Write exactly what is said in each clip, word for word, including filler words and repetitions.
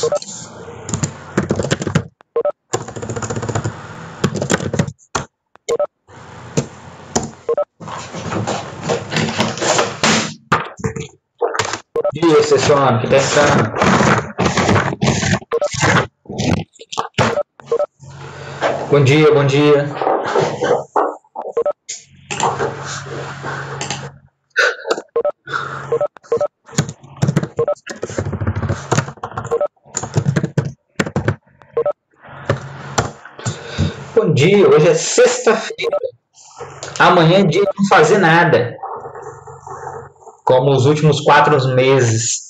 dia, Cessuano, que tá entrando. Bom dia, bom dia. Bom dia, hoje é sexta-feira. Amanhã é dia de não fazer nada. Como os últimos quatro meses.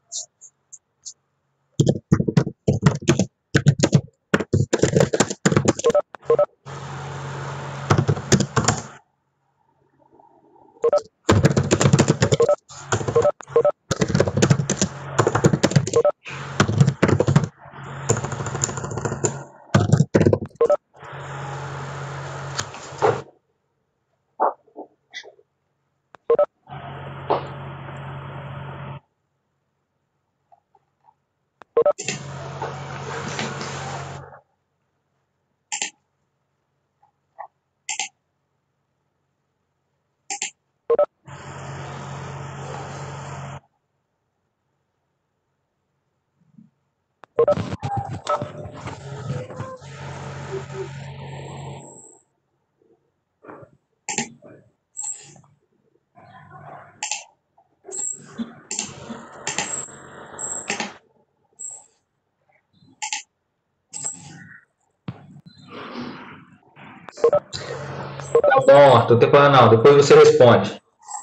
Tá bom, Arthur, não tem problema não. Depois você responde.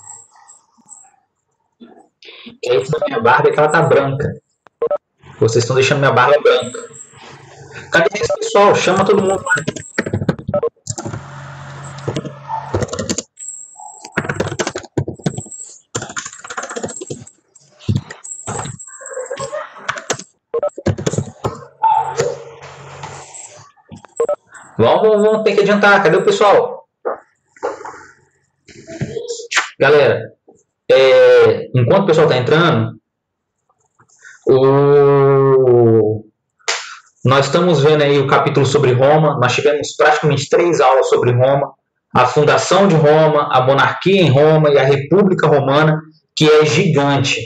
Que aí minha barba é que ela tá branca. Vocês estão deixando minha barba branca. Cadê esse pessoal? Chama todo mundo lá. Vamos, vamos ter que adiantar. Cadê o pessoal? Galera, é, enquanto o pessoal está entrando, o... nós estamos vendo aí o capítulo sobre Roma. Nós tivemos praticamente três aulas sobre Roma. A fundação de Roma, a monarquia em Roma e a República Romana, que é gigante.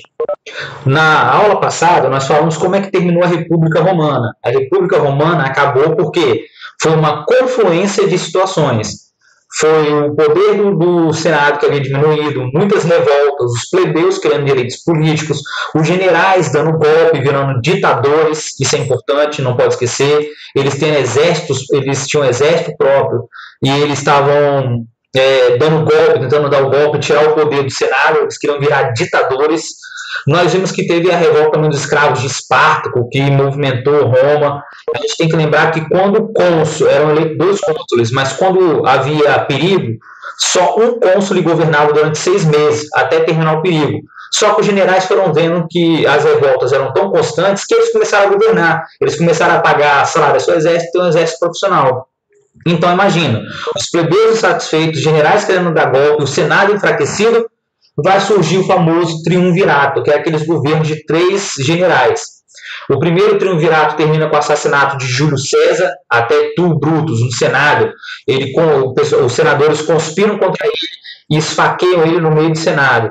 Na aula passada, nós falamos como é que terminou a República Romana. A República Romana acabou porque foi uma confluência de situações. Foi o poder do, do Senado que havia diminuído, muitas revoltas, os plebeus querendo direitos políticos, os generais dando golpe, virando ditadores, isso é importante, não pode esquecer. Eles têm exércitos, eles tinham um exército próprio e eles estavam é, dando golpe, tentando dar o golpe, tirar o poder do Senado, eles queriam virar ditadores. Nós vimos que teve a revolta dos escravos de Espartaco, que movimentou Roma. A gente tem que lembrar que quando o cônsul, eram eleitos dois cônsules, mas quando havia perigo, só um cônsul governava durante seis meses, até terminar o perigo. Só que os generais foram vendo que as revoltas eram tão constantes que eles começaram a governar. Eles começaram a pagar salário ao seu exército e ter um exército profissional. Então, imagina, os plebeus insatisfeitos, os generais querendo dar golpe, o Senado enfraquecido, vai surgir o famoso triunvirato, que é aqueles governos de três generais. O primeiro triunvirato termina com o assassinato de Júlio César, até tu, Brutus, no Senado. Ele, com, os senadores conspiram contra ele e esfaqueiam ele no meio do Senado.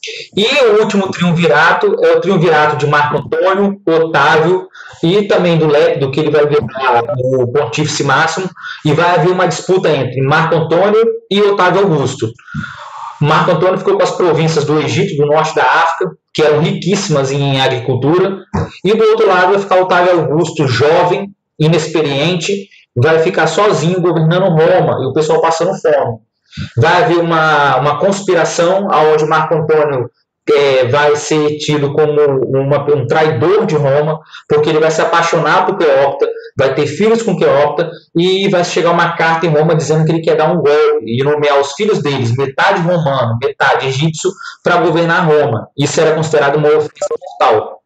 E o último triunvirato é o triunvirato de Marco Antônio, Otávio e também do Lépido, que ele vai virar o Pontífice Máximo, e vai haver uma disputa entre Marco Antônio e Otávio Augusto. Marco Antônio ficou com as províncias do Egito, do norte da África, que eram riquíssimas em agricultura, e do outro lado vai ficar Otávio Augusto, jovem, inexperiente, vai ficar sozinho governando Roma, e o pessoal passando fome. Vai haver uma, uma conspiração onde Marco Antônio é, vai ser tido como uma, um traidor de Roma, porque ele vai se apaixonar por Cleópatra, vai ter filhos com Cleópatra, e vai chegar uma carta em Roma dizendo que ele quer dar um golpe e nomear os filhos deles, metade romano, metade egípcio, para governar Roma. Isso era considerado uma ofensa mortal.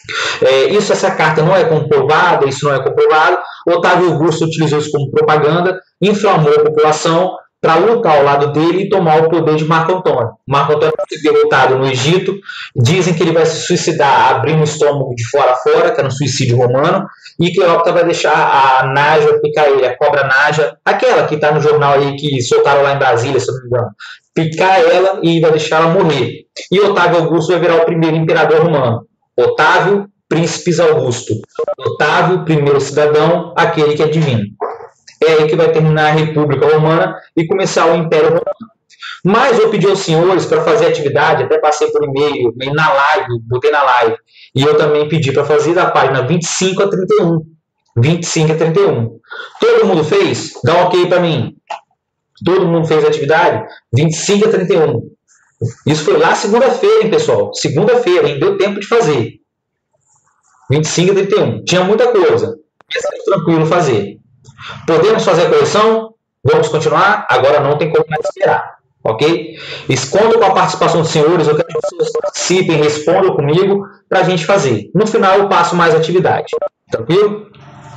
É, isso, essa carta não é comprovada, isso não é comprovado. Otávio Augusto utilizou isso como propaganda, inflamou a população, para lutar ao lado dele e tomar o poder de Marco Antônio. Marco Antônio foi derrotado no Egito, dizem que ele vai se suicidar abrindo o estômago de fora a fora, que era um suicídio romano, e Cleópatra vai deixar a Naja picar ele, a cobra Naja, aquela que está no jornal aí que soltaram lá em Brasília, se não me engano, picar ela e vai deixar ela morrer. E Otávio Augusto vai virar o primeiro imperador romano. Otávio Príncipes Augusto. Otávio, primeiro cidadão, aquele que é divino. É aí que vai terminar a República Romana e começar o Império Romano. Mas eu pedi aos senhores para fazer atividade, até passei por e-mail, na live, botei na live, e eu também pedi para fazer da página vinte e cinco a trinta e um. vinte e cinco a trinta e um. Todo mundo fez? Dá um ok para mim. Todo mundo fez a atividade? vinte e cinco a trinta e um. Isso foi lá segunda-feira, hein, pessoal? Segunda-feira, hein? Deu tempo de fazer. vinte e cinco a trinta e um. Tinha muita coisa. Mas é tranquilo fazer. Podemos fazer a correção? Vamos continuar? Agora não tem como mais esperar. Ok? Conto com a participação dos senhores. Eu quero que vocês participem, respondam comigo para a gente fazer. No final eu passo mais atividade. Tranquilo?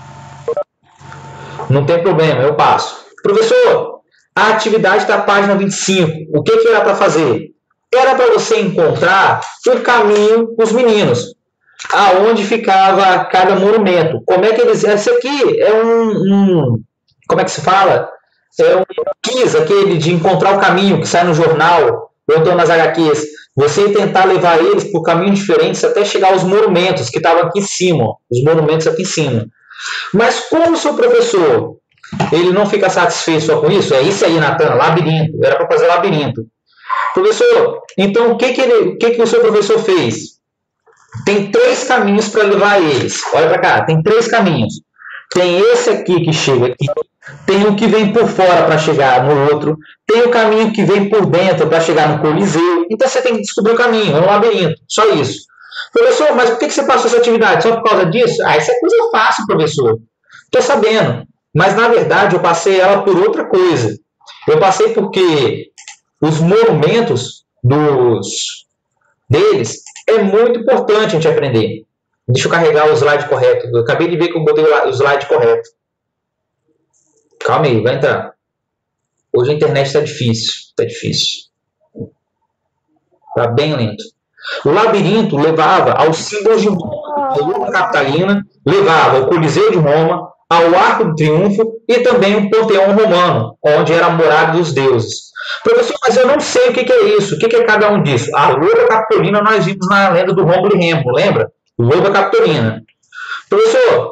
Não tem problema, eu passo. Professor, a atividade da página vinte e cinco. O que, que era para fazer? Era para você encontrar o caminho dos meninos. Aonde ficava cada monumento. Como é que eles... Esse aqui é um... um como é que se fala? É um quiz, aquele de encontrar o caminho que sai no jornal, ou então nas agá quês. Você tentar levar eles por caminhos diferentes até chegar aos monumentos que estavam aqui em cima. Ó, os monumentos aqui em cima. Mas como o seu professor ele não fica satisfeito só com isso, é isso aí, Natan, labirinto. Era para fazer labirinto. Professor, então o que, que, ele, o, que, que o seu professor fez? Tem três caminhos para levar eles. Olha para cá, tem três caminhos. Tem esse aqui que chega aqui. Tem o que vem por fora para chegar no outro. Tem o caminho que vem por dentro para chegar no Coliseu. Então você tem que descobrir o caminho, é um labirinto. Só isso. Professor, mas por que você passou essa atividade? Só por causa disso? Ah, isso é coisa fácil, professor. Estou sabendo. Mas na verdade eu passei ela por outra coisa. Eu passei porque os monumentos dos, deles é muito importante a gente aprender. Deixa eu carregar o slide correto. Eu acabei de ver que eu botei o slide correto. Calma aí, vai entrar. Hoje a internet está difícil. Está difícil. Está bem lento. O labirinto levava aos símbolos de Roma. A luta capitalina levava ao Coliseu de Roma, ao Arco do Triunfo e também o Panteão Romano, onde era a morada dos deuses. Professor, mas eu não sei o que, que é isso. O que, que é cada um disso? A loba capitolina nós vimos na lenda do Rômulo e Remo, lembra? Loba capitolina. Professor,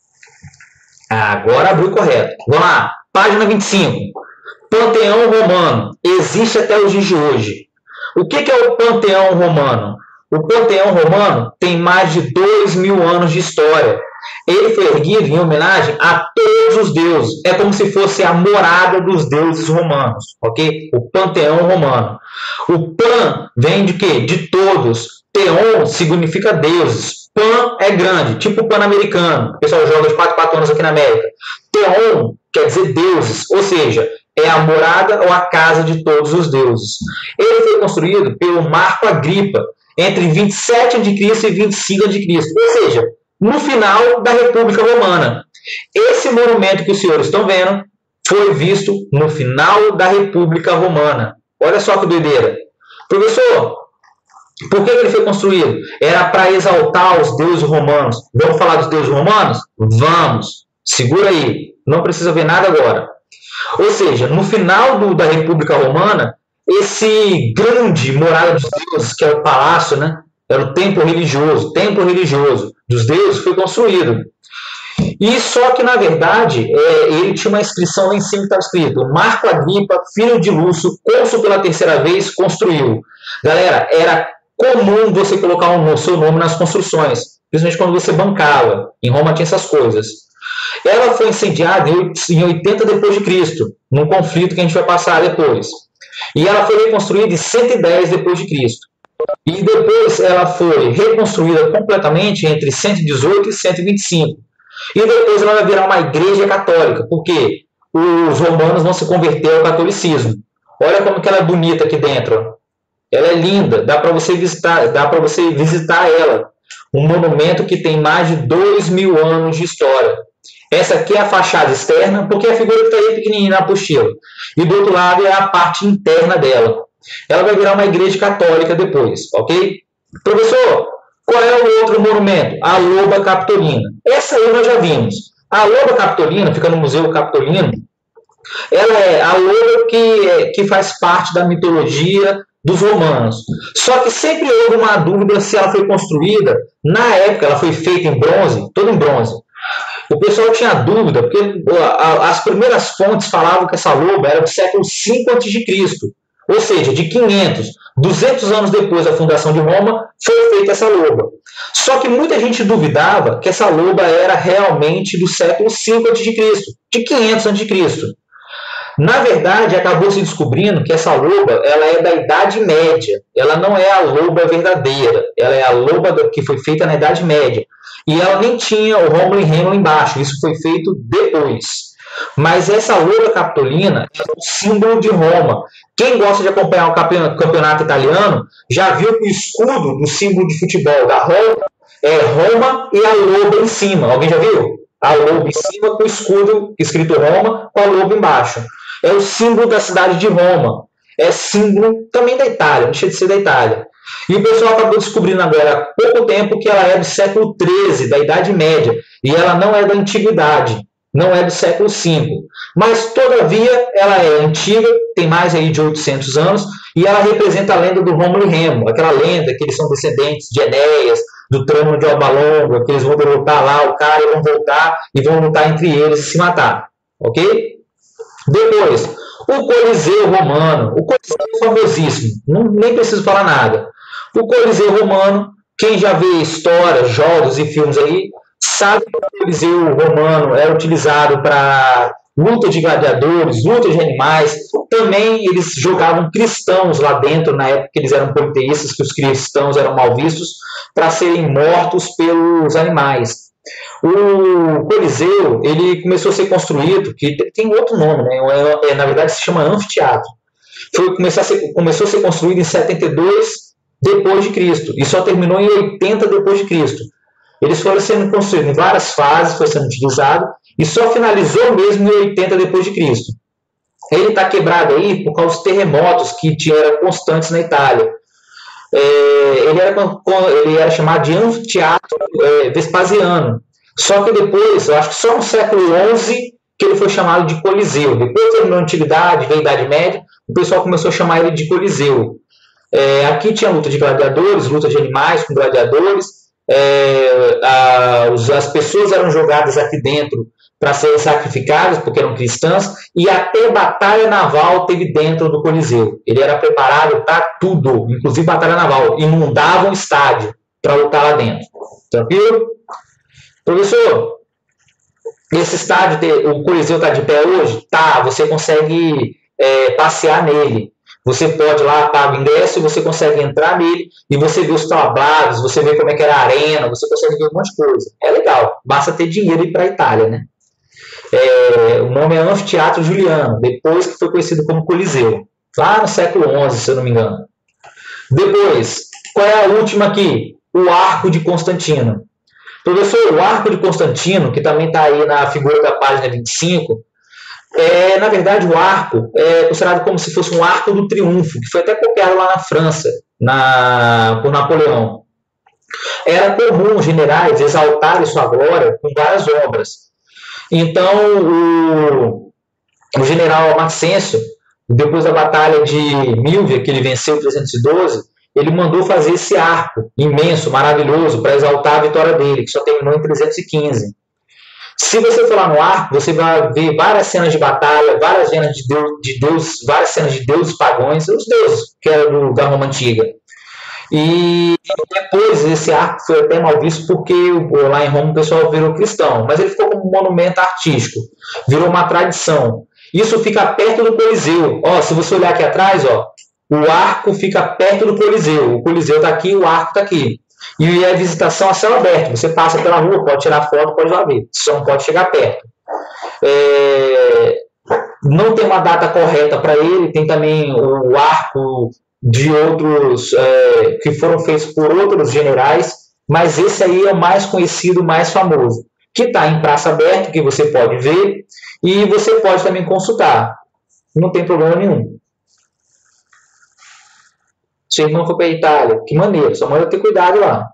agora abriu correto. Vamos lá, página vinte e cinco. Panteão Romano. Existe até os dias de hoje. O que, que é o Panteão Romano? O Panteão Romano tem mais de dois mil anos de história. Ele foi erguido em homenagem a todos os deuses. É como se fosse a morada dos deuses romanos. Ok? O Panteão Romano. O Pan vem de quê? De todos. Teon significa deuses. Pan é grande, tipo o Pan-Americano. O pessoal joga de quatro em quatro anos aqui na América. Teon quer dizer deuses, ou seja, é a morada ou a casa de todos os deuses. Ele foi construído pelo Marco Agripa entre vinte e sete antes de Cristo e vinte e cinco antes de Cristo. Ou seja, no final da República Romana. Esse monumento que os senhores estão vendo foi visto no final da República Romana. Olha só que doideira. Professor, por que ele foi construído? Era para exaltar os deuses romanos. Vamos falar dos deuses romanos? Vamos. Segura aí. Não precisa ver nada agora. Ou seja, no final do, da República Romana, esse grande morada dos deuses, que é o palácio, né? Era o templo religioso. O templo religioso dos deuses foi construído. E só que, na verdade, é, ele tinha uma inscrição lá em cima que estava escrito: Marco Agripa, filho de Lúcio, cônsul pela terceira vez, construiu. Galera, era comum você colocar o seu nome nas construções, principalmente quando você bancava. Em Roma tinha essas coisas. Ela foi incendiada em oitenta depois de Cristo, num conflito que a gente vai passar depois. E ela foi reconstruída em cento e dez depois de Cristo. E depois ela foi reconstruída completamente entre cento e dezoito e cento e vinte e cinco. E depois ela vai virar uma igreja católica, porque os romanos vão se converter ao catolicismo. Olha como que ela é bonita aqui dentro. Ela é linda, dá para você visitar, dá para você visitar ela. Um monumento que tem mais de dois mil anos de história. Essa aqui é a fachada externa, porque a figura está aí pequenininha na apostila. E do outro lado é a parte interna dela. Ela vai virar uma igreja católica depois, ok? Professor, qual é o outro monumento? A Loba Capitolina. Essa aí nós já vimos. A Loba Capitolina, fica no Museu Capitolino, ela é a loba que, que faz parte da mitologia dos romanos. Só que sempre houve uma dúvida se ela foi construída, na época ela foi feita em bronze, toda em bronze. O pessoal tinha dúvida, porque as primeiras fontes falavam que essa loba era do século cinco antes de Cristo. Ou seja, de quinhentos, duzentos anos depois da fundação de Roma, foi feita essa loba. Só que muita gente duvidava que essa loba era realmente do século cinco antes de Cristo, de quinhentos antes de Cristo. Na verdade, acabou se descobrindo que essa loba ela é da Idade Média. Ela não é a loba verdadeira. Ela é a loba que foi feita na Idade Média. E ela nem tinha o Rômulo e Remo embaixo. Isso foi feito depois. Mas essa loba capitolina é o símbolo de Roma. Quem gosta de acompanhar o campeonato italiano já viu que o escudo do símbolo de futebol da Roma é Roma e a loba em cima. Alguém já viu? A loba em cima com o escudo escrito Roma com a loba embaixo. É o símbolo da cidade de Roma. É símbolo também da Itália, não deixa de ser da Itália. E o pessoal acabou descobrindo agora há pouco tempo que ela é do século treze, da Idade Média. E ela não é da Antiguidade, não é do século cinco. Mas, todavia, ela é antiga, tem mais aí de oitocentos anos, e ela representa a lenda do Rômulo e Remo, aquela lenda que eles são descendentes de Enéas, do trono de Alba Longa, que eles vão derrotar lá o cara e vão voltar e vão lutar entre eles e se matar. Ok? Depois, o Coliseu Romano. O Coliseu é famosíssimo, não, nem preciso falar nada. O Coliseu Romano, quem já vê histórias, jogos e filmes aí, sabe que o Coliseu Romano era utilizado para luta de gladiadores, luta de animais. Também eles jogavam cristãos lá dentro, na época que eles eram politeístas, que os cristãos eram mal vistos, para serem mortos pelos animais. O Coliseu, ele começou a ser construído, que tem outro nome, né? É, na verdade se chama anfiteatro. Foi, começou, a ser, começou a ser construído em setenta e dois depois de Cristo e só terminou em oitenta depois de Cristo. Eles foram sendo construídos em várias fases, foi sendo utilizado e só finalizou mesmo em oitenta depois de Cristo. Ele está quebrado aí por causa dos terremotos que eram constantes na Itália. É, ele, era, ele era chamado de anfiteatro é, Vespasiano. Só que depois, eu acho que só no século onze, que ele foi chamado de Coliseu. Depois terminou a Antiguidade, veio a Idade Média, o pessoal começou a chamar ele de Coliseu. É, aqui tinha luta de gladiadores, luta de animais com gladiadores. É, a, as pessoas eram jogadas aqui dentro para serem sacrificadas, porque eram cristãs, e até batalha naval teve dentro do Coliseu. Ele era preparado para tudo, inclusive batalha naval. Inundavam o estádio para lutar lá dentro. Tranquilo? Professor, esse estádio, o Coliseu está de pé hoje? Tá, você consegue é, passear nele. Você pode lá, paga o ingresso, e você consegue entrar nele, e você vê os tablados, você vê como é que era a arena, você consegue ver um monte de coisa. É legal, basta ter dinheiro e ir para a Itália, né? É, o nome é Anfiteatro Juliano, depois que foi conhecido como Coliseu, lá no século onze, se eu não me engano. Depois, qual é a última aqui? O Arco de Constantino. Professor, o Arco de Constantino, que também está aí na figura da página vinte e cinco, é, na verdade, o arco é considerado como se fosse um arco do triunfo, que foi até copiado lá na França, na, por Napoleão. Era comum os generais exaltarem sua glória com várias obras. Então, o, o general Maxêncio, depois da batalha de Milvia, que ele venceu em trezentos e doze, ele mandou fazer esse arco imenso, maravilhoso, para exaltar a vitória dele, que só terminou em trezentos e quinze. Se você for lá no arco, você vai ver várias cenas de batalha, várias cenas de Deus, de Deus várias cenas de deuses pagãos, os deuses que eram da Roma Antiga. E depois esse arco foi até mal visto porque lá em Roma o pessoal virou cristão, mas ele ficou como um monumento artístico, virou uma tradição. Isso fica perto do Coliseu. Ó, se você olhar aqui atrás, ó, o arco fica perto do Coliseu. O Coliseu está aqui, o arco está aqui. E a visitação a céu aberto. Você passa pela rua, pode tirar foto, pode lá ver. Só não pode chegar perto. É... Não tem uma data correta para ele. Tem também o arco de outros é, que foram feitos por outros generais. Mas esse aí é o mais conhecido, mais famoso. que está em praça aberta, que você pode ver, e você pode também consultar. Não tem problema nenhum. Seu irmão foi para a Itália, que maneiro, só manda ter cuidado lá.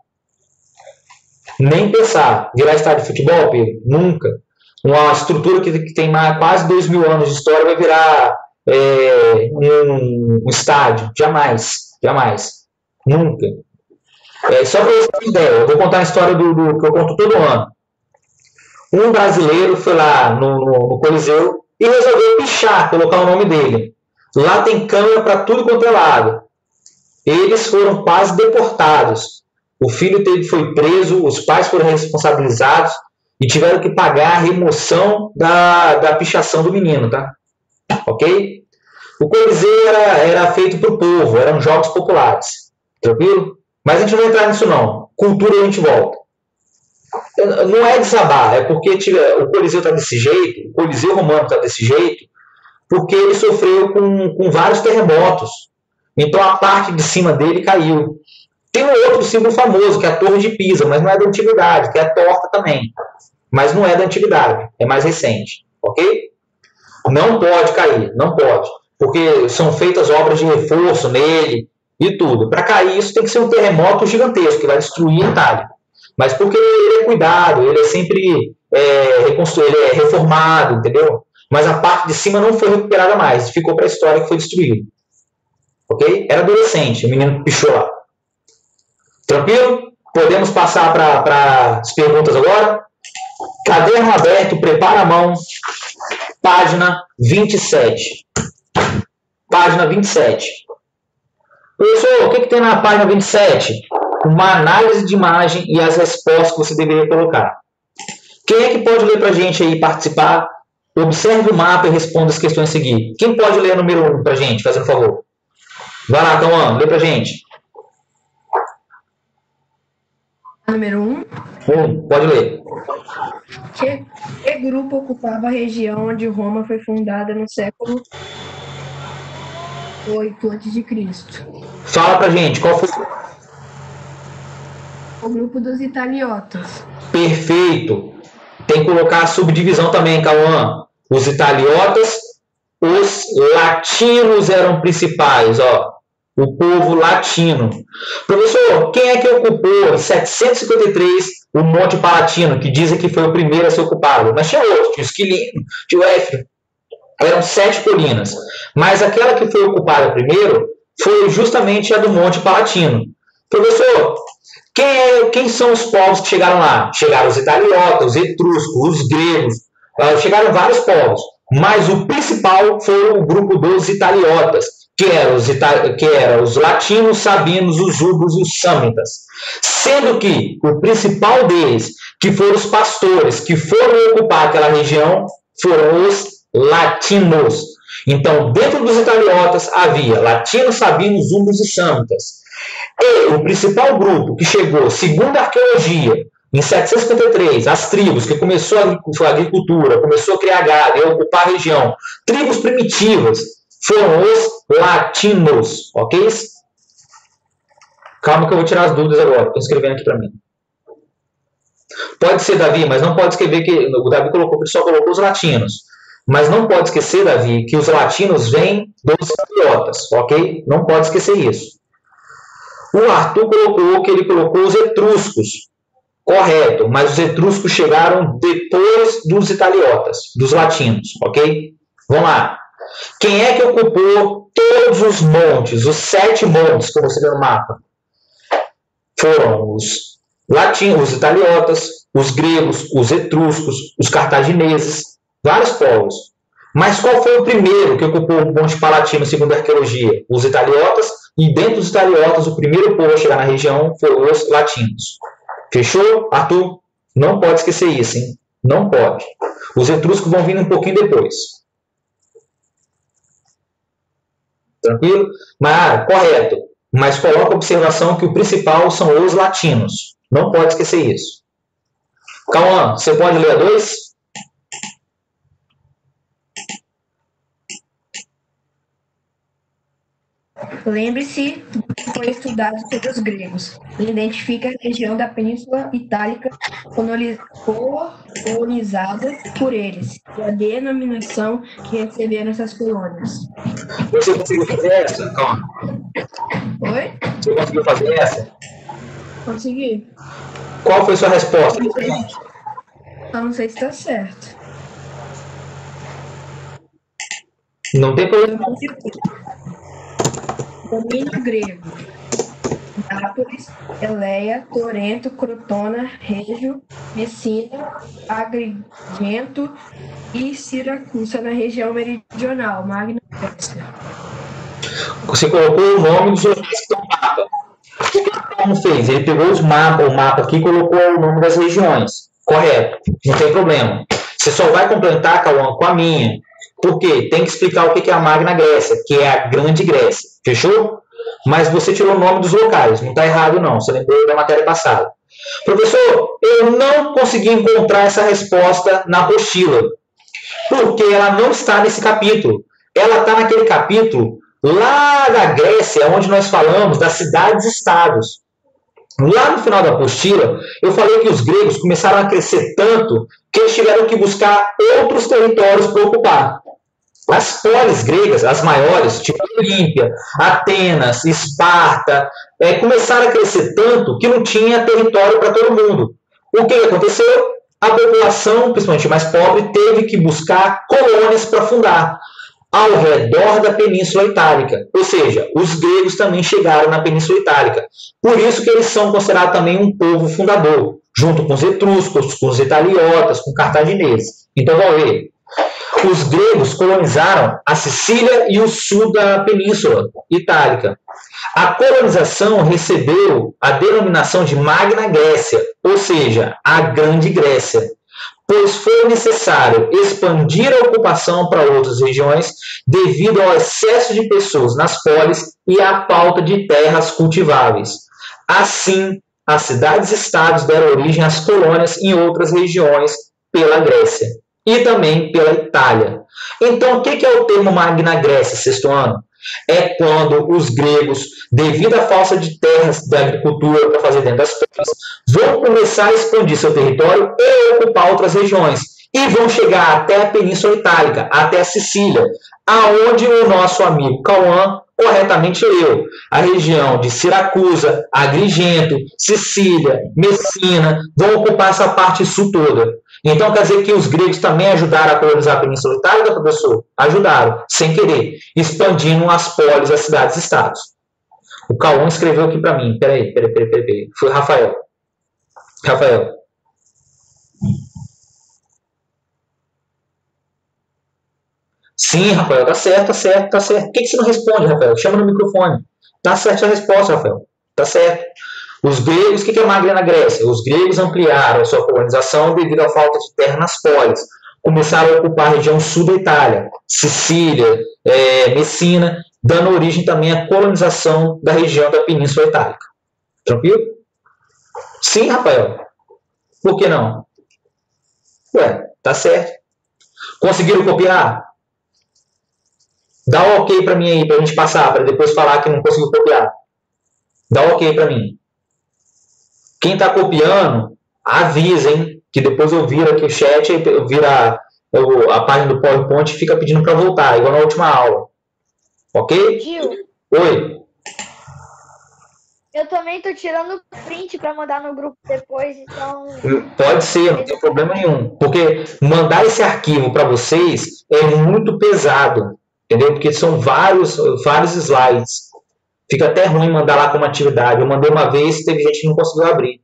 Nem pensar, virar estádio de futebol, Pedro? Nunca. Uma estrutura que, que tem mais, quase dois mil anos de história vai virar é, um, um estádio? Jamais, jamais. Nunca. É, só para você ter ideia, eu vou contar a história do, do que eu conto todo ano. Um brasileiro foi lá no, no, no Coliseu e resolveu pichar, colocar o nome dele. Lá tem câmera para tudo quanto é lado. Eles foram quase deportados. O filho dele foi preso, os pais foram responsabilizados e tiveram que pagar a remoção da, da pichação do menino, tá? Ok? O Coliseu era, era feito para o povo, eram jogos populares. Tranquilo? Mas a gente não vai entrar nisso não. Cultura a gente volta. Não é desabar, é porque o Coliseu está desse jeito, o Coliseu Romano está desse jeito, porque ele sofreu com, com vários terremotos. Então a parte de cima dele caiu. Tem um outro símbolo famoso, que é a Torre de Pisa, mas não é da antiguidade, que é torta também. Mas não é da antiguidade, é mais recente. Ok? Não pode cair, não pode. Porque são feitas obras de reforço nele e tudo. Para cair isso tem que ser um terremoto gigantesco, que vai destruir a Itália. Mas porque ele é cuidado, ele é sempre é, reconstruído, ele é reformado, entendeu? Mas a parte de cima não foi recuperada mais, ficou para a história que foi destruído. Ok? Era adolescente, o menino pichou lá. Tranquilo? Podemos passar para as perguntas agora? Caderno aberto, prepara a mão. Página vinte e sete. Página vinte e sete. Professor, o que, que tem na página vinte e sete? Uma análise de imagem e as respostas que você deveria colocar. Quem é que pode ler para a gente aí, participar? Observe o mapa e responda as questões a seguir. Quem pode ler o número um para a gente, fazendo favor? Vai lá, Cauã, lê para a gente. Número um. Um, pode ler. Que, que grupo ocupava a região onde Roma foi fundada no século oito antes de Cristo? Fala pra gente, qual foi? O grupo dos italiotas. Perfeito. Tem que colocar a subdivisão também, Cauã. Os italiotas, os latinos eram principais, ó. O povo latino. Professor, quem é que ocupou em setecentos e cinquenta e três o Monte Palatino, que dizem que foi o primeiro a ser ocupado? Mas tinha outro, tinha o Esquilino, tinha o Éfiro. Eram sete colinas. Mas aquela que foi ocupada primeiro foi justamente a do Monte Palatino. Professor, quem, é, quem são os povos que chegaram lá? Chegaram os italiotas, os etruscos, os gregos, chegaram vários povos. Mas o principal foi o grupo dos italiotas, que eram os, que eram os latinos, sabinos, os jugos e os sâmitas. Sendo que o principal deles, que foram os pastores que foram ocupar aquela região, foram os latinos. Então, dentro dos italiotas havia latinos, sabinos, jugos e sâmitas. E o principal grupo que chegou, segundo a arqueologia, em setecentos e cinquenta e três, as tribos, que começou a agricultura, começou a criar gado e a ocupar a região, tribos primitivas, foram os latinos, ok? Calma que eu vou tirar as dúvidas agora, estou escrevendo aqui para mim. Pode ser, Davi, mas não pode escrever que o Davi colocou, ele só colocou os latinos. Mas não pode esquecer, Davi, que os latinos vêm dos italiotas, ok? Não pode esquecer isso. O Arthur colocou que ele colocou os etruscos. Correto, mas os etruscos chegaram depois dos italiotas, dos latinos, ok? Vamos lá. Quem é que ocupou todos os montes, os sete montes que você vê no mapa? Foram os latinos, os italiotas, os gregos, os etruscos, os cartagineses, vários povos. Mas qual foi o primeiro que ocupou o Monte Palatino, segundo a arqueologia? Os italiotas, e dentro dos italiotas, o primeiro povo a chegar na região foram os latinos. Fechou, Arthur? Não pode esquecer isso, hein? Não pode. Os etruscos vão vir um pouquinho depois. Tranquilo? Mas, correto. Mas coloca a observação que o principal são os latinos. Não pode esquecer isso. Cauã, você pode ler a dois? Lembre-se do que foi estudado sobre os gregos. Ele identifica a região da Península Itálica colonizada por eles e a denominação que receberam essas colônias. Você conseguiu fazer essa? Calma. Oi? Você conseguiu fazer essa? Consegui. Qual foi sua resposta? Não sei, eu não sei se está certo. Não tem problema. Domínio grego. Nápoles, Eleia, Torento, Crotona, Régio, Messina, Agrigento e Siracusa na região meridional, Magna Grécia. Você colocou o nome dos locais que estão no mapa. O que o Paulo fez? Ele pegou os mapas, o mapa aqui e colocou o nome das regiões. Correto, não tem problema. Você só vai complementar, Cauã, com a minha. Por quê? Tem que explicar o que é a Magna Grécia, que é a Grande Grécia. Fechou? Mas você tirou o nome dos locais. Não está errado, não. Você lembrou da matéria passada. Professor, eu não consegui encontrar essa resposta na apostila. Porque ela não está nesse capítulo. Ela está naquele capítulo lá da Grécia, onde nós falamos das cidades-estados. Lá no final da apostila, eu falei que os gregos começaram a crescer tanto que eles tiveram que buscar outros territórios para ocupar. As polis gregas, as maiores, tipo Olímpia, Atenas, Esparta, é, começaram a crescer tanto que não tinha território para todo mundo. O que aconteceu? A população, principalmente mais pobre, teve que buscar colônias para fundar ao redor da Península Itálica. Ou seja, os gregos também chegaram na Península Itálica. Por isso que eles são considerados também um povo fundador, junto com os etruscos, com os italiotas, com os cartagineses. Então, vamos ver. Os gregos colonizaram a Sicília e o sul da Península Itálica. A colonização recebeu a denominação de Magna Grécia, ou seja, a Grande Grécia, pois foi necessário expandir a ocupação para outras regiões devido ao excesso de pessoas nas polis e à falta de terras cultiváveis. Assim, as cidades-estados deram origem às colônias em outras regiões pela Grécia e também pela Itália. Então, o que é o termo Magna Grécia, sexto ano? É quando os gregos, devido à falta de terras da agricultura para fazer dentro das polis, vão começar a expandir seu território e ocupar outras regiões. E vão chegar até a Península Itálica, até a Sicília, aonde o nosso amigo Cauã corretamente leu. A região de Siracusa, Agrigento, Sicília, Messina, vão ocupar essa parte sul toda. Então, quer dizer que os gregos também ajudaram a colonizar a Península Itálica, professor? Ajudaram, sem querer, expandindo as polis, as cidades-estados. O Cauã escreveu aqui para mim. Peraí, peraí, peraí, peraí, peraí. Foi Rafael. Rafael. Sim, Rafael, tá certo, tá certo, tá certo. Por que você não responde, Rafael? Chama no microfone. Tá certo a resposta, Rafael. Tá certo. Os gregos, o que é Magna Grécia? Os gregos ampliaram a sua colonização devido à falta de terra nas polis. Começaram a ocupar a região sul da Itália, Sicília, é, Messina, dando origem também à colonização da região da Península Itálica. Tranquilo? Sim, Rafael. Por que não? Ué, tá certo. Conseguiram copiar? Dá um ok para mim aí, para a gente passar, para depois falar que não conseguiu copiar. Dá um ok para mim. Quem está copiando, avisa, hein? Que depois eu viro aqui o chat, eu viro a, a página do PowerPoint e fica pedindo para voltar, igual na última aula. Ok? Gil, Oi. eu também tô tirando print para mandar no grupo depois, então... Pode ser, não tem problema nenhum. Porque mandar esse arquivo para vocês é muito pesado, entendeu? Porque são vários, vários slides. Fica até ruim mandar lá como atividade. Eu mandei uma vez, teve gente que não conseguiu abrir.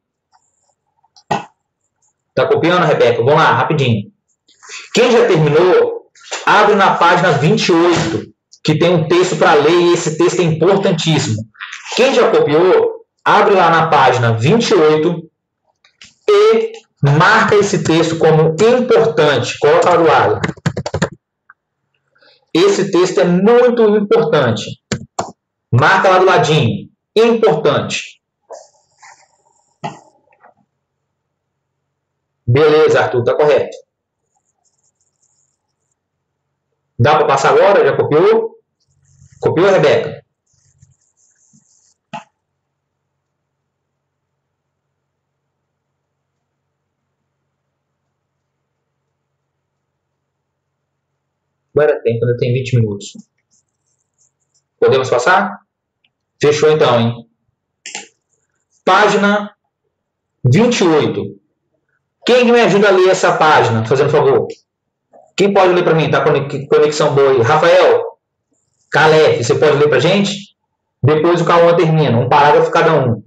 Tá copiando, Rebeca? Vamos lá, rapidinho. Quem já terminou, abre na página vinte e oito, que tem um texto para ler e esse texto é importantíssimo. Quem já copiou, abre lá na página vinte e oito e marca esse texto como importante. Coloca lá do lado. Esse texto é muito importante. Marca lá do ladinho. Importante. Beleza, Arthur, tá correto. Dá para passar agora? Já copiou? Copiou, Rebeca? Agora tempo, ainda tem vinte minutos. Podemos passar? Fechou então, hein? Página vinte e oito. Quem me ajuda a ler essa página, fazendo favor? Quem pode ler para mim? Tá com conexão boa aí. Rafael, Calef, você pode ler para gente? Depois o Cauã termina, um parágrafo cada um.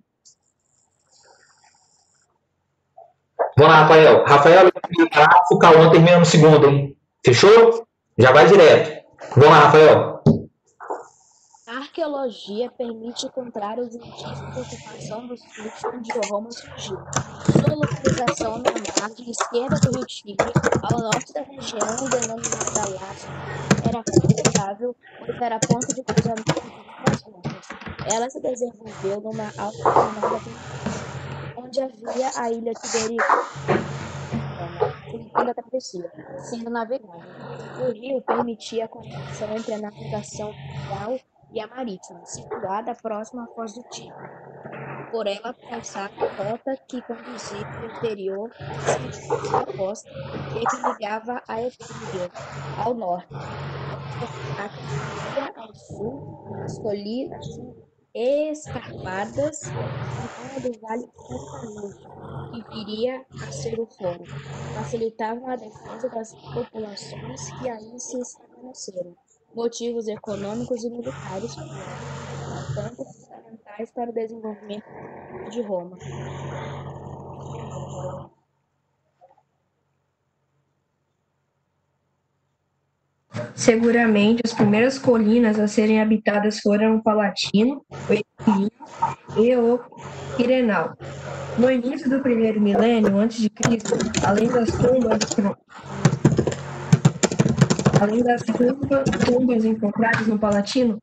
Vamos lá, Rafael. Rafael, o Cauã termina no segundo, hein? Fechou? Já vai direto. Vamos lá, Rafael. A arqueologia permite encontrar os indícios de ocupação do sítio onde Roma surgiu. Sua localização na margem esquerda do rio Tigre, ao norte da região denominada Lácio, era confortável, pois era ponto de cruzamento entre as rotas. Ela se desenvolveu numa alta chamada onde havia a ilha Tiberiana, da travessia, sendo navegável. O rio permitia a conexão entre a navegação fluvial e a marítima, situada próxima à Foz do Tigre. Por ela passava a rota que conduzia do interior à costa e que ligava a Etrília ao norte, a Campania ao sul, as colinas escarpadas e do Vale Montanhoso, que viria a ser o fórum, facilitavam a defesa das populações que aí se estabeleceram. Motivos econômicos e militares, portanto, fundamentais para o desenvolvimento de Roma. Seguramente, as primeiras colinas a serem habitadas foram o Palatino, o Esquilino e o Quirenal. No início do primeiro milênio antes de Cristo, além das tumbas, além das tumbas encontradas no Palatino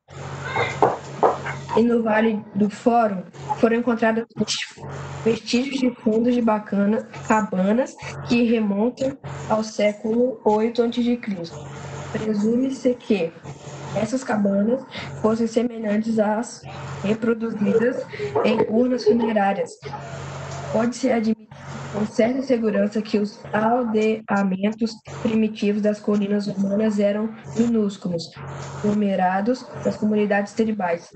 e no Vale do Fórum, foram encontrados vestígios de fundos de bacana, cabanas que remontam ao século oito antes de Cristo. Presume-se que essas cabanas fossem semelhantes às reproduzidas em urnas funerárias. Pode-se admitir com certa segurança que os aldeamentos primitivos das colinas romanas eram minúsculos, aglomerados das comunidades tribais,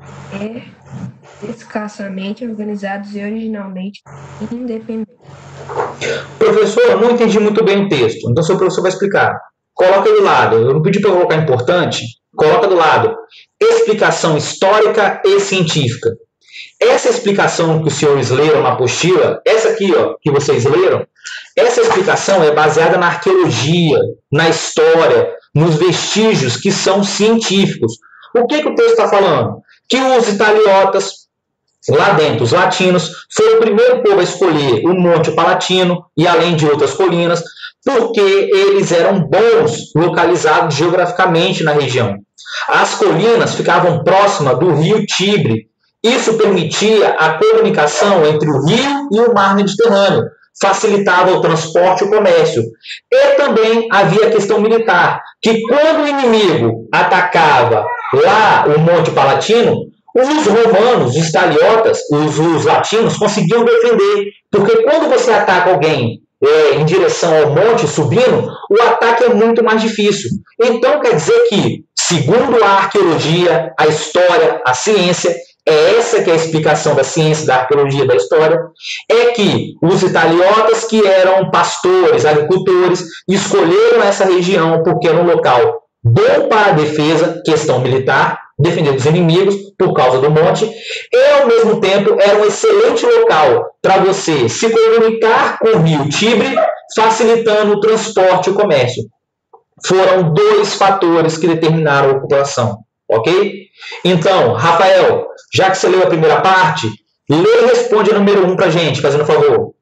e escassamente organizados e originalmente independentes. Professor, eu não entendi muito bem o texto, então seu professor vai explicar. Coloca do lado, eu não pedi para colocar importante, coloca do lado, explicação histórica e científica. Essa explicação que os senhores leram na apostila, essa aqui, ó, que vocês leram, essa explicação é baseada na arqueologia, na história, nos vestígios que são científicos. O que, que o texto está falando? Que os italiotas, lá dentro, os latinos, foram o primeiro povo a escolher o Monte Palatino e além de outras colinas, porque eles eram bons localizados geograficamente na região. As colinas ficavam próximas do rio Tibre. Isso permitia a comunicação entre o rio e o mar Mediterrâneo, facilitava o transporte e o comércio. E também havia a questão militar, que quando o inimigo atacava lá o Monte Palatino, os romanos, os italiotas, os, os latinos conseguiam defender, porque quando você ataca alguém é, em direção ao monte, subindo, o ataque é muito mais difícil. Então, quer dizer que, segundo a arqueologia, a história, a ciência, é essa que é a explicação da ciência, da arqueologia, da história, é que os italiotas, que eram pastores, agricultores, escolheram essa região porque era um local bom para a defesa, questão militar, defender dos inimigos por causa do monte, e ao mesmo tempo era um excelente local para você se comunicar com o rio Tibre, facilitando o transporte e o comércio. Foram dois fatores que determinaram a ocupação, ok? Então, Rafael, já que você leu a primeira parte, lê e responde a número um para a gente, fazendo um favor.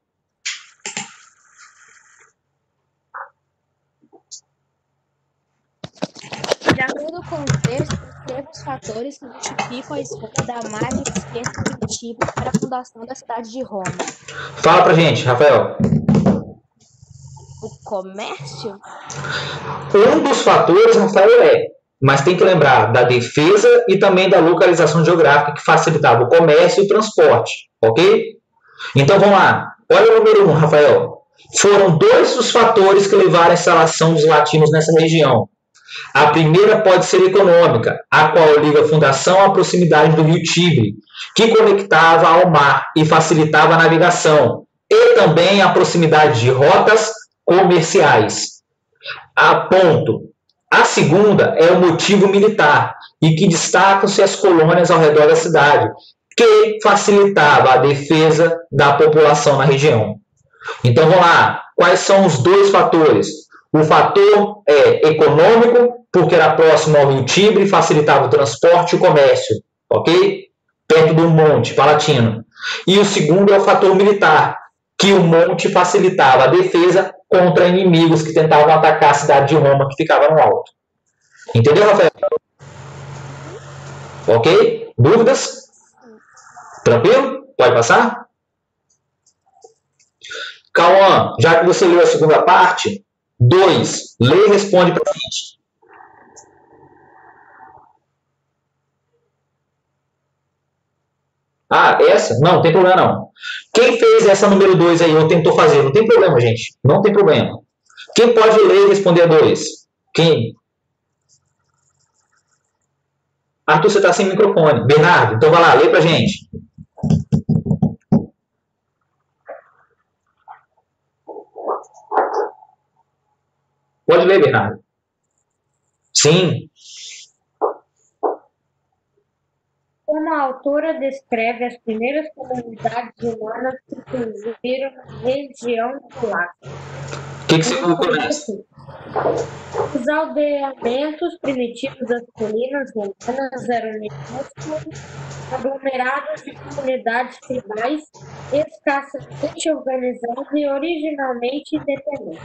De acordo com o texto, escreva os fatores que justificam a escolha da margem esquerda do Tibre para a fundação da cidade de Roma. Fala pra gente, Rafael. O comércio? Um dos fatores, Rafael, é, mas tem que lembrar da defesa e também da localização geográfica que facilitava o comércio e o transporte, ok? Então vamos lá. Olha o número um, Rafael. Foram dois os fatores que levaram à instalação dos latinos nessa região. A primeira pode ser econômica, a qual liga a fundação à proximidade do rio Tigre, que conectava ao mar e facilitava a navegação, e também a proximidade de rotas comerciais. A ponto. A segunda é o motivo militar, e que destacam-se as colônias ao redor da cidade, que facilitava a defesa da população na região. Então, vamos lá. Quais são os dois fatores? O fator é econômico, porque era próximo ao rio Tibre e facilitava o transporte e o comércio, ok? Perto do Monte Palatino. E o segundo é o fator militar, que o monte facilitava a defesa contra inimigos que tentavam atacar a cidade de Roma, que ficava no alto. Entendeu, Rafael? Ok? Dúvidas? Tranquilo? Pode passar? Cauã, já que você leu a segunda parte, dois, lê e responde para a gente. Ah, essa? Não, não tem problema não. Quem fez essa número dois aí ou tentou fazer? Não tem problema, gente. Não tem problema. Quem pode ler e responder a dois? Quem? Arthur, você está sem microfone. Bernardo, então vai lá, lê para a gente. Pode ler, Bernardo. Sim. Como a autora descreve as primeiras comunidades humanas que surgiram na região do lago. O que, que você colocou nessa? Os aldeamentos primitivos das colinas romanas eram minúsculos, aglomerados de comunidades tribais, escassamente organizados e originalmente independentes.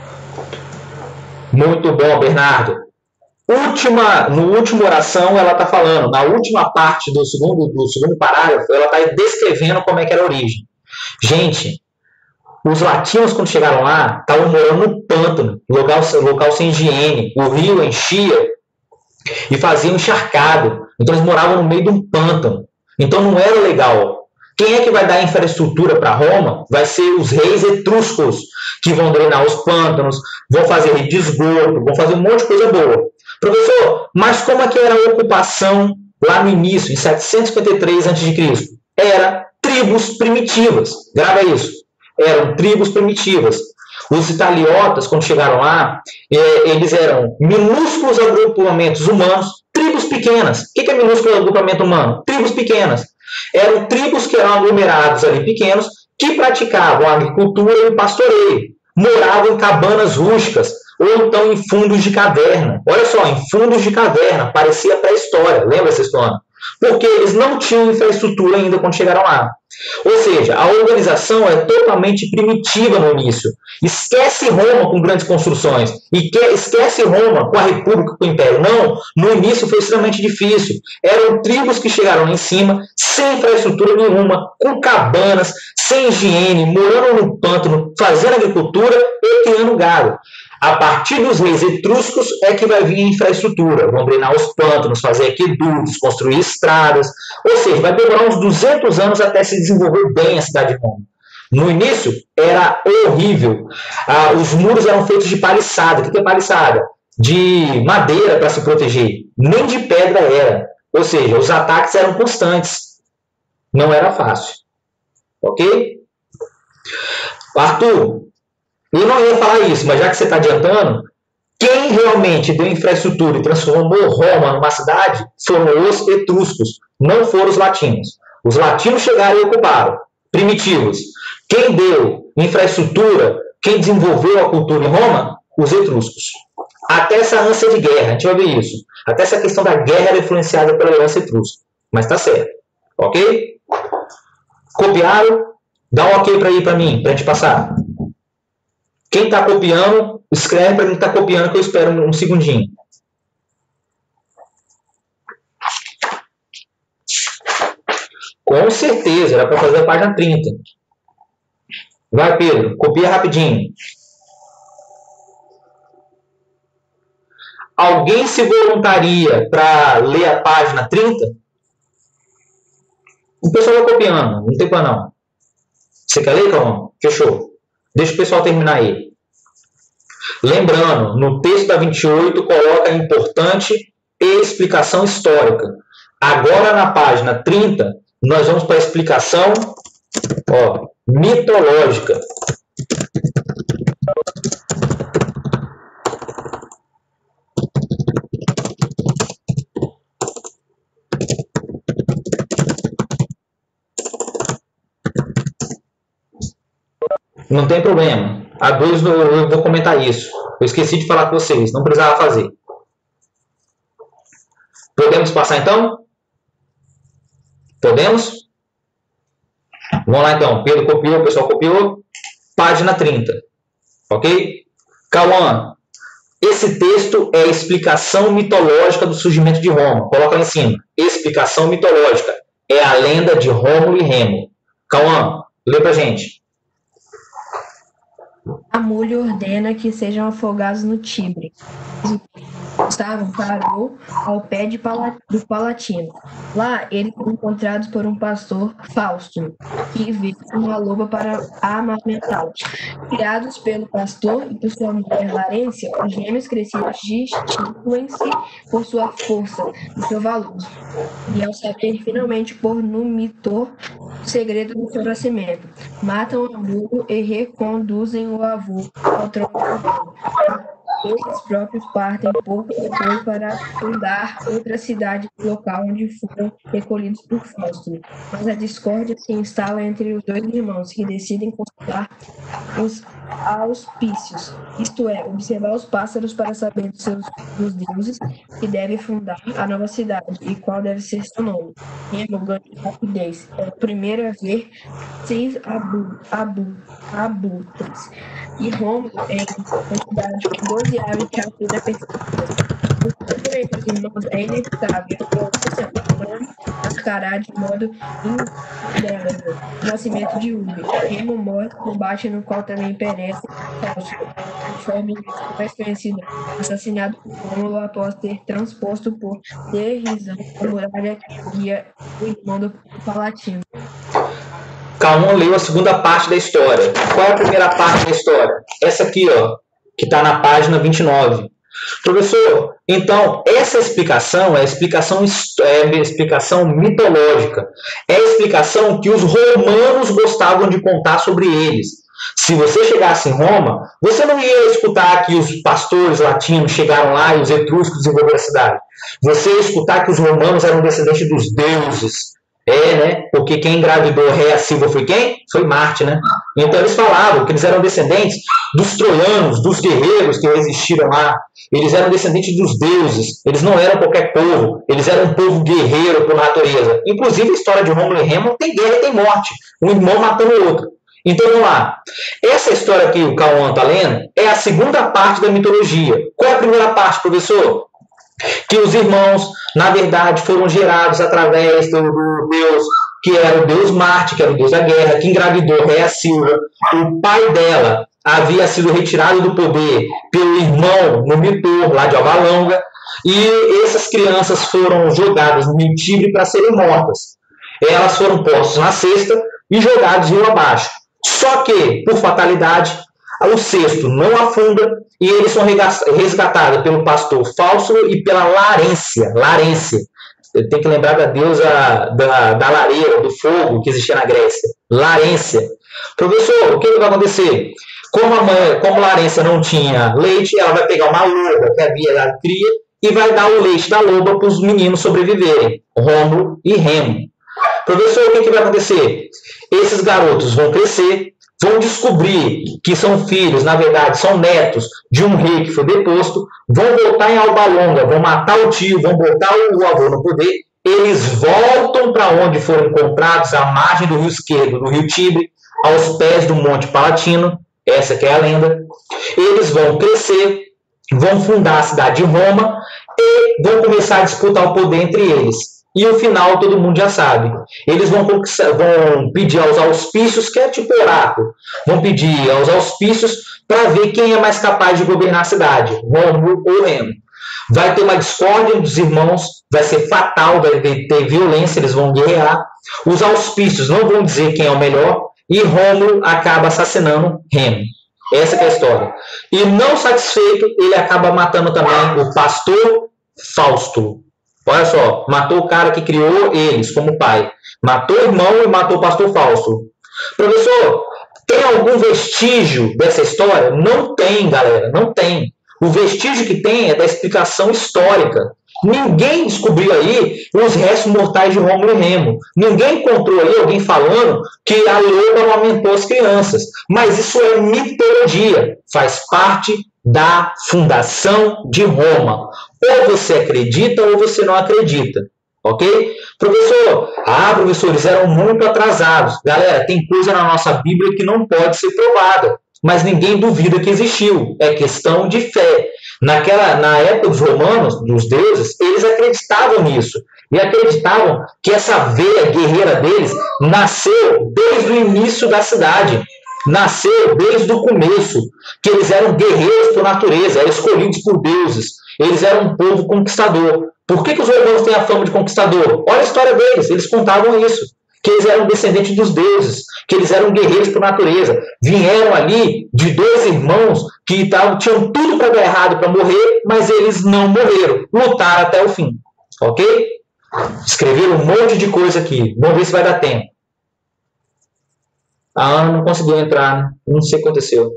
Muito bom, Bernardo. Última, no último oração, ela está falando, na última parte do segundo, do segundo parágrafo, ela está descrevendo como é que era a origem. Gente, os latinos, quando chegaram lá, estavam morando no pântano, local, local sem higiene. O rio enchia e fazia um encharcado. Então, eles moravam no meio de um pântano. Então, não era legal. Quem é que vai dar infraestrutura para Roma? Vai ser os reis etruscos, que vão drenar os pântanos, vão fazer rede de esgoto, vão fazer um monte de coisa boa. Professor, mas como é que era a ocupação lá no início, em setecentos e cinquenta e três antes de Cristo? Era tribos primitivas. Grava isso. Eram tribos primitivas. Os italiotas, quando chegaram lá, eles eram minúsculos agrupamentos humanos, tribos pequenas. O que é minúsculo agrupamento humano? Tribos pequenas. Eram tribos que eram aglomerados ali pequenos, que praticavam agricultura e pastoreio. Moravam em cabanas rústicas, ou então em fundos de caverna. Olha só, em fundos de caverna, parecia pré-história, lembra essa história? Porque eles não tinham infraestrutura ainda quando chegaram lá. Ou seja, a organização é totalmente primitiva no início. Esquece Roma com grandes construções. E que, esquece Roma com a República, com o Império. Não, no início foi extremamente difícil. Eram tribos que chegaram lá em cima, sem infraestrutura nenhuma, com cabanas, sem higiene, morando no pântano, fazendo agricultura e criando gado. A partir dos reis etruscos é que vai vir a infraestrutura. Vão drenar os pântanos, fazer aquedutos, construir estradas. Ou seja, vai demorar uns duzentos anos até se desenvolver bem a cidade de Roma. No início, era horrível. Ah, os muros eram feitos de paliçada. O que é paliçada? De madeira para se proteger. Nem de pedra era. Ou seja, os ataques eram constantes. Não era fácil. Ok? Arthur, eu não ia falar isso, mas já que você está adiantando, quem realmente deu infraestrutura e transformou Roma numa cidade foram os etruscos, não foram os latinos. Os latinos chegaram e ocuparam, primitivos. Quem deu infraestrutura, quem desenvolveu a cultura em Roma? Os etruscos. Até essa ânsia de guerra, a gente vai ver isso. Até essa questão da guerra era influenciada pela herança etrusca. Mas está certo. Ok? Copiaram? Dá um ok para ir para mim, para a gente passar. Quem está copiando, escreve para mim que está copiando, que eu espero um segundinho. Com certeza, era para fazer a página trinta. Vai, Pedro, copia rapidinho. Alguém se voluntaria para ler a página trinta? O pessoal vai copiando, não tem problema não. Você quer ler, Calma? Fechou. Deixa o pessoal terminar aí. Lembrando, no texto da vinte e oito coloca a importante explicação histórica. Agora na página trinta, nós vamos para a explicação ó, mitológica. Não tem problema. A dois eu vou comentar isso. Eu esqueci de falar com vocês. Não precisava fazer. Podemos passar então? Podemos? Vamos lá então. Pedro copiou, o pessoal copiou. Página trinta. Ok? Cauã. Esse texto é a explicação mitológica do surgimento de Roma. Coloca lá em cima. Explicação mitológica. É a lenda de Rômulo e Remo. Cauã, lê pra gente. Amulho ordena que sejam afogados no Tibre. Gustavo parou ao pé de Pala- do Palatino. Lá, eles foram encontrados por um pastor, Fausto, que veio com uma loba para amamentá-los. Criados pelo pastor e por sua mulher Larência, os gêmeos crescidos distinguem-se por sua força e seu valor. E ao saber finalmente pôr no mitor o segredo do seu nascimento, matam o Amulho e reconduzem o avô ao trono do avô. Eles próprios partem pouco depois para fundar outra cidade do local onde foram recolhidos por Fausto. Mas a discórdia se instala entre os dois irmãos, que decidem consultar os auspícios, isto é, observar os pássaros para saber dos, seus, dos deuses que devem fundar a nova cidade e qual deve ser seu nome. Remo ganha rapidez. É o primeiro a ver seis abu, abu, abutres. E Rômulo é quantidade com doze aves que a vida perfeita. O futuro entre os irmãos é inevitável. O mascarar de modo indelével o nascimento de Ubi. Remo morre no combate no qual também perece Fausto, conforme mais conhecido, assassinado por Rômulo após ter transposto por derrisão a muralha que guia o irmão do Palatino. Cauã leu a segunda parte da história. Qual é a primeira parte da história? Essa aqui, ó, que está na página vinte e nove. Professor, então, essa explicação é a explicação, é a explicação mitológica. É a explicação que os romanos gostavam de contar sobre eles. Se você chegasse em Roma, você não ia escutar que os pastores latinos chegaram lá e os etruscos desenvolveram a cidade. Você ia escutar que os romanos eram descendentes dos deuses. É, né? Porque quem engravidou Réa Silva foi quem? Foi Marte, né? Então eles falavam que eles eram descendentes dos troianos, dos guerreiros que existiram lá. Eles eram descendentes dos deuses. Eles não eram qualquer povo. Eles eram um povo guerreiro por natureza. Inclusive a história de Rômulo e Remo tem guerra e tem morte. Um irmão matando o outro. Então vamos lá. Essa história que o Cauã está lendo é a segunda parte da mitologia. Qual é a primeira parte, professor? Que os irmãos, na verdade, foram gerados através do, do Deus, que era o Deus Marte, que era o Deus da guerra, que engravidou Réa Silva. O pai dela havia sido retirado do poder pelo irmão no mitor, lá de Albalonga, e essas crianças foram jogadas no rio Tibre para serem mortas. Elas foram postas na cesta e jogadas rio abaixo. Só que, por fatalidade, o cesto não afunda e eles são resgatados pelo pastor Fausto e pela Larência. Larência. Tem que lembrar da deusa da, da lareira, do fogo que existia na Grécia. Larência. Professor, o que vai acontecer? Como a mãe, como Larência não tinha leite, ela vai pegar uma loba que havia dado cria e vai dar o leite da loba para os meninos sobreviverem. Rômulo e Remo. Professor, o que, que vai acontecer? Esses garotos vão crescer, vão descobrir que são filhos, na verdade, são netos de um rei que foi deposto, vão voltar em Albalonga, vão matar o tio, vão botar o avô no poder, eles voltam para onde foram encontrados, à margem do rio esquerdo, do rio Tibre, aos pés do Monte Palatino, essa que é a lenda. Eles vão crescer, vão fundar a cidade de Roma e vão começar a disputar o poder entre eles. E o final todo mundo já sabe. Eles vão, vão pedir aos auspícios, que é tipo oráculo, vão pedir aos auspícios para ver quem é mais capaz de governar a cidade, Rômulo ou Remo. Vai ter uma discórdia dos irmãos, vai ser fatal, vai ter violência, eles vão guerrear. Os auspícios não vão dizer quem é o melhor e Rômulo acaba assassinando Remo. Essa que é a história. E não satisfeito, ele acaba matando também o pastor Fausto. Olha só, matou o cara que criou eles como pai. Matou o irmão e matou o pastor Fausto. Professor, tem algum vestígio dessa história? Não tem, galera, não tem. O vestígio que tem é da explicação histórica. Ninguém descobriu aí os restos mortais de Rômulo e Remo. Ninguém encontrou aí alguém falando que a loba amamentou as crianças. Mas isso é mitologia. Faz parte da fundação de Roma. Ou você acredita ou você não acredita. Ok? Professor, ah, professor, eles eram muito atrasados. Galera, tem coisa na nossa Bíblia que não pode ser provada. Mas ninguém duvida que existiu. É questão de fé. Naquela, na época dos romanos, dos deuses, eles acreditavam nisso. E acreditavam que essa veia guerreira deles nasceu desde o início da cidade. Nasceu desde o começo. Que eles eram guerreiros por natureza, eram escolhidos por deuses. Eles eram um povo conquistador. Por que, que os romanos têm a fama de conquistador? Olha a história deles, eles contavam isso. Que eles eram descendentes dos deuses, que eles eram guerreiros por natureza. Vieram ali de dois irmãos que tavam, tinham tudo para dar errado, para morrer, mas eles não morreram. Lutaram até o fim. Ok? Escreveram um monte de coisa aqui. Vamos ver se vai dar tempo. A Ana não conseguiu entrar, né? Não sei o que aconteceu.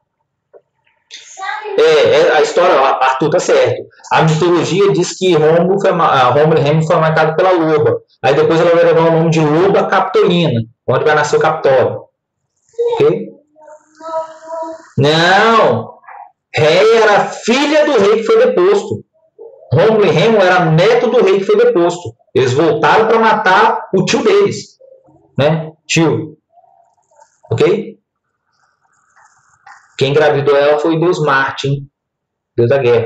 É, é, a história, Arthur tá certo. A mitologia diz que Rômulo, foi, Rômulo e Remo foi marcado pela loba. Aí depois ela vai levar o nome de loba Capitolina, onde vai nascer o Capitólio. Ok? Não! Rei era filha do rei que foi deposto. Rômulo e Remo era neto do rei que foi deposto. Eles voltaram para matar o tio deles. Né? Tio. Ok? Quem engravidou ela foi Deus Marte, hein? Deus da guerra.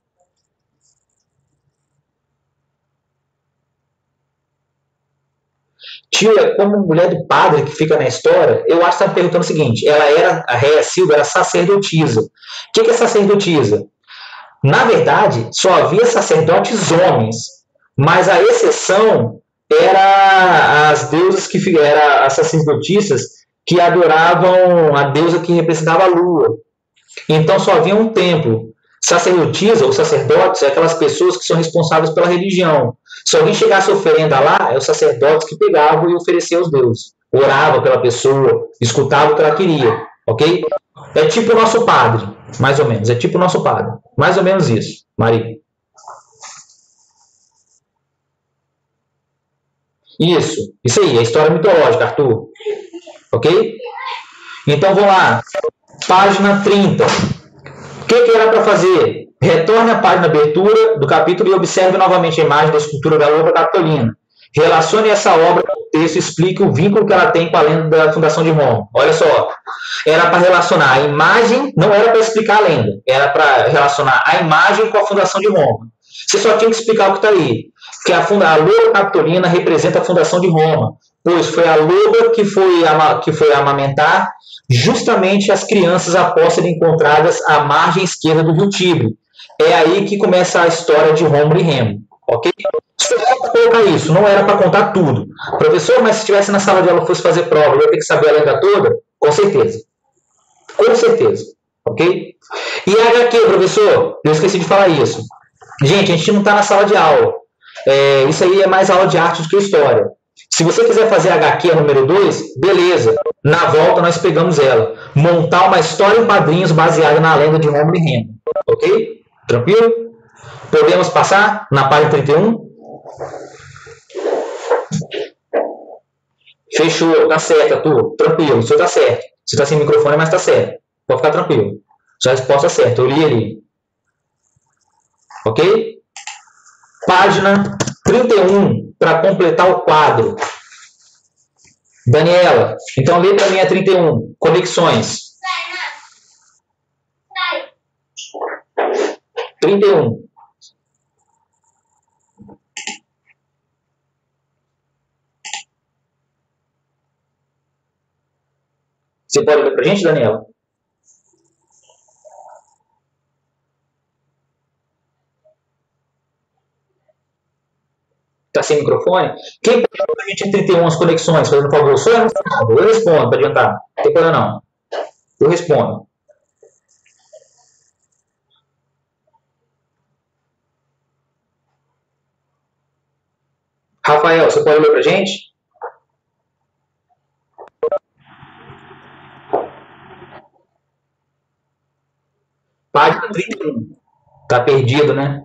Tio é como mulher do padre que fica na história. Eu acho que está perguntando o seguinte: ela era, a Réia Silva era sacerdotisa. O que é sacerdotisa? Na verdade, só havia sacerdotes homens, mas a exceção era as deusas que eram as sacerdotisas que adoravam a deusa que representava a lua. Então só havia um templo. Sacerdotisa ou sacerdotes é aquelas pessoas que são responsáveis pela religião. Se alguém chegasse oferenda lá, é os sacerdotes que pegavam e ofereciam aos deuses. Orava pela pessoa, escutava o que ela queria. Ok? É tipo o nosso padre, mais ou menos. É tipo o nosso padre. Mais ou menos isso, Maria. Isso, isso aí, é história mitológica, Arthur. Ok? Então vamos lá. Página trinta. O que, que era para fazer? Retorne à página de abertura do capítulo e observe novamente a imagem da escultura da loba Capitolina. Relacione essa obra com o texto e explique o vínculo que ela tem com a lenda da fundação de Roma. Olha só. Era para relacionar a imagem, não era para explicar a lenda. Era para relacionar a imagem com a fundação de Roma. Você só tinha que explicar o que está aí. Que a, funda, a loba Capitolina representa a fundação de Roma. Pois foi a loba que foi, que foi amamentar justamente as crianças após serem encontradas à margem esquerda do rio Tibre. É aí que começa a história de Rômulo e Remo. Ok? Só era para colocar isso, não era para contar tudo. Professor, mas se estivesse na sala de aula e fosse fazer prova, eu ia ter que saber a lenda toda? Com certeza. Com certeza. Ok? E a H Q, professor? Eu esqueci de falar isso. Gente, a gente não está na sala de aula. É, isso aí é mais aula de arte do que história. Se você quiser fazer a H Q número dois, beleza. Na volta nós pegamos ela. Montar uma história em quadrinhos baseada na lenda de Rômulo e Remo. Ok? Tranquilo? Podemos passar na página trinta e um? Fechou. Tá certo, Arthur. Tranquilo. O senhor tá certo. Você tá sem microfone, mas tá certo. Pode ficar tranquilo. Sua resposta é certa. Eu li ali. Ok? Página trinta e um, para completar o quadro. Daniela, então lê para mim a trinta e um. Conexões. trinta e um. Você pode ler para a gente, Daniela? Está sem microfone? Quem pode ler para a gente em trinta e um as conexões, fazendo um favor? Só eu respondo, para adiantar. Não tem problema não. Eu respondo. Rafael, você pode ler pra gente? Página trinta e um. Tá perdido, né?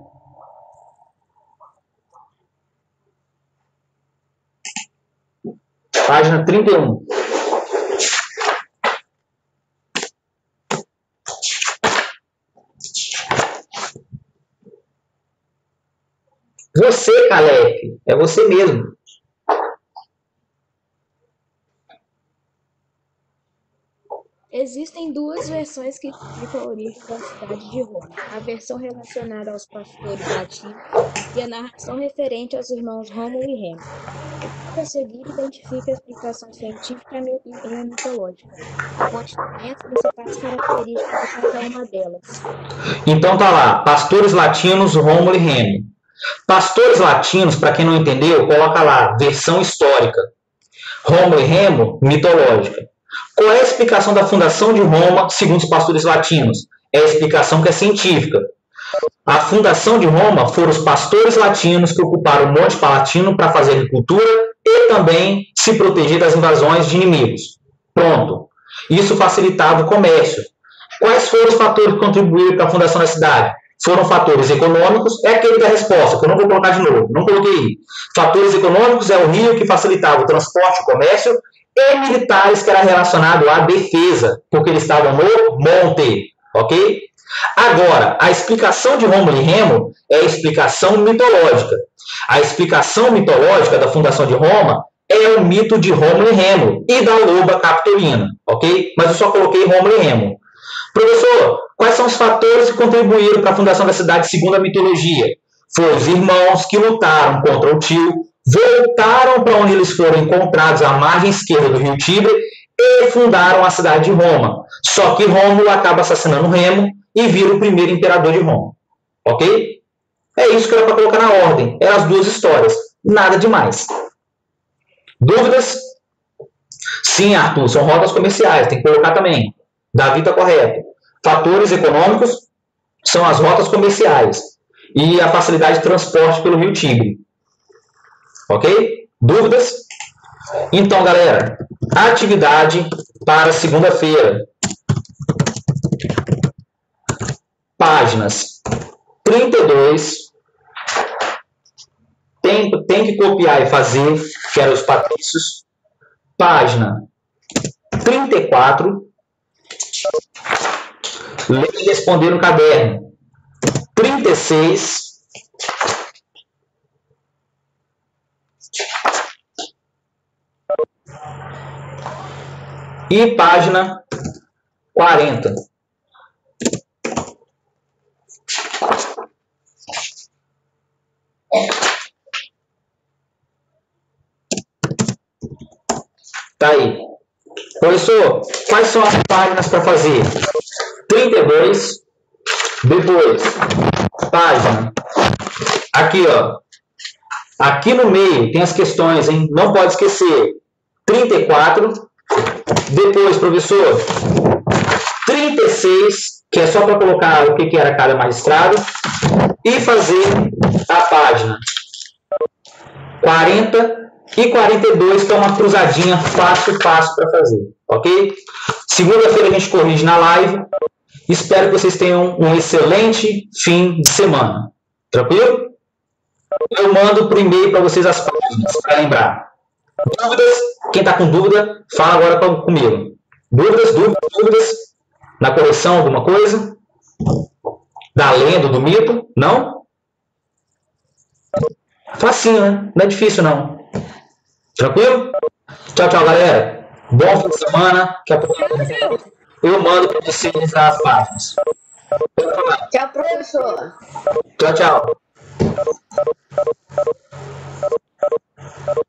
Página trinta e um. Você, Caleb, é você mesmo. Existem duas versões que explicam a origem da cidade de Roma. A versão relacionada aos pastores latinos e a narração referente aos irmãos Rômulo e Remo. A seguir identifica a explicação científica e a mitológica, apontando as principais características de cada uma delas. Então tá lá, pastores latinos, Rômulo e Remo. Pastores latinos, para quem não entendeu, coloca lá, versão histórica. Rômulo e Remo, mitológica. Qual é a explicação da fundação de Roma, segundo os pastores latinos? É a explicação que é científica. A fundação de Roma foram os pastores latinos que ocuparam o Monte Palatino para fazer agricultura e também se proteger das invasões de inimigos. Pronto. Isso facilitava o comércio. Quais foram os fatores que contribuíram para a fundação da cidade? Foram fatores econômicos, é aquele da resposta, que eu não vou colocar de novo, não coloquei. Fatores econômicos é o rio que facilitava o transporte e o comércio, e militares, que era relacionado à defesa, porque eles estavam no monte, ok? Agora, a explicação de Rômulo e Remo é a explicação mitológica. A explicação mitológica da fundação de Roma é o mito de Rômulo e Remo e da loba Capitolina, ok? Mas eu só coloquei Rômulo e Remo. Professor, quais são os fatores que contribuíram para a fundação da cidade segundo a mitologia? Foram os irmãos que lutaram contra o tio, voltaram para onde eles foram encontrados, à margem esquerda do rio Tibre, e fundaram a cidade de Roma. Só que Rômulo acaba assassinando Remo e vira o primeiro imperador de Roma. Ok? É isso que era para colocar na ordem. Eram as duas histórias. Nada demais. Dúvidas? Sim, Arthur, são rotas comerciais. Tem que colocar também. Davi está correto. Fatores econômicos são as rotas comerciais e a facilidade de transporte pelo rio Tibre. Ok? Dúvidas? Então, galera, atividade para segunda-feira. Páginas trinta e dois. Tem, tem que copiar e fazer, que eram os patrícios. Página trinta e quatro. Ler e responder no caderno. trinta e seis. E página quarenta. Tá aí. Professor, quais são as páginas para fazer? trinta e dois. Depois, página. Aqui, ó. Aqui no meio tem as questões, hein? Não pode esquecer. trinta e quatro. Depois, professor, trinta e seis, que é só para colocar o que era cada magistrado, e fazer a página quarenta e quarenta e dois, que é uma cruzadinha fácil, fácil para fazer, ok? Segunda-feira a gente corrige na live. Espero que vocês tenham um excelente fim de semana. Tranquilo? Eu mando por e-mail para vocês as páginas, para lembrar. Dúvidas? Quem está com dúvida, fala agora pra, comigo. Dúvidas, dúvidas, dúvidas? Na correção, alguma coisa? Da lenda, do mito? Não? Facinho, né? Não é difícil, não. Tranquilo? Tchau, tchau, galera. Bom fim de semana. Que a... Eu mando para vocês as páginas. Tchau, professor. Tchau, tchau.